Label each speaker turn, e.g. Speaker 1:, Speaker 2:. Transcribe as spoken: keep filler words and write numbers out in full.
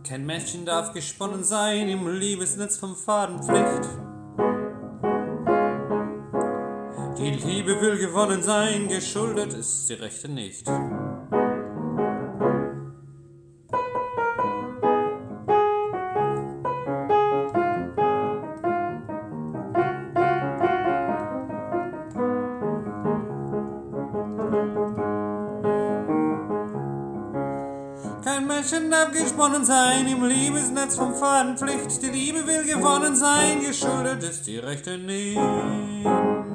Speaker 1: Kein Mädchen darf gesponnen sein im Liebesnetz vom Faden Pflicht. Die Liebe will gewonnen sein, geschuldet ist die Rechte nicht. Kein Mädchen darf gesponnen sein im Liebesnetz vom Faden Pflicht. Die Liebe will gewonnen sein, geschuldet ist die Rechte nicht.